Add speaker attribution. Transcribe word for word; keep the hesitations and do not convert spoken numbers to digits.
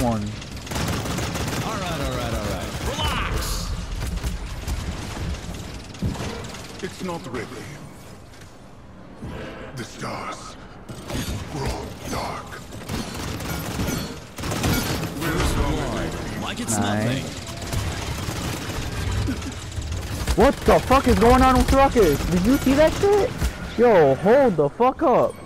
Speaker 1: one.
Speaker 2: Alright, alright, alright. Relax!
Speaker 3: It's not ready. The stars grow dark. Where's the light?
Speaker 2: Like it's
Speaker 1: Nice.
Speaker 2: nothing.
Speaker 1: What the fuck is going on with Ruckus? Did you see that shit? Yo, hold the fuck up.